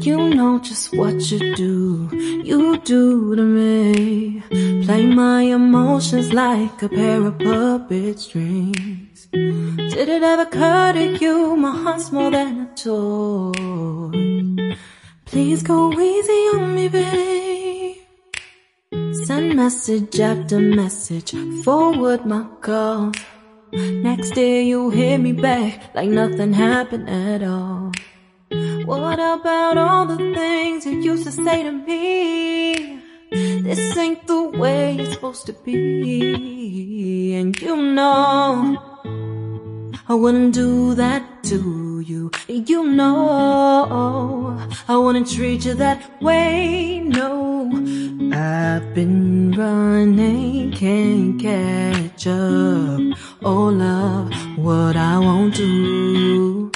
You know just what you do to me. Play my emotions like a pair of puppet strings. Did it ever occur to you my heart's more than a toy? Please go easy on me, babe. Send message after message, forward my calls. Next day you hit me back like nothing happened at all. What about all the things you used to say to me? This ain't the way it's supposed to be. And you know I wouldn't do that to you. You know I wouldn't treat you that way, no. I've been running, can't catch up. Oh love, what I won't do.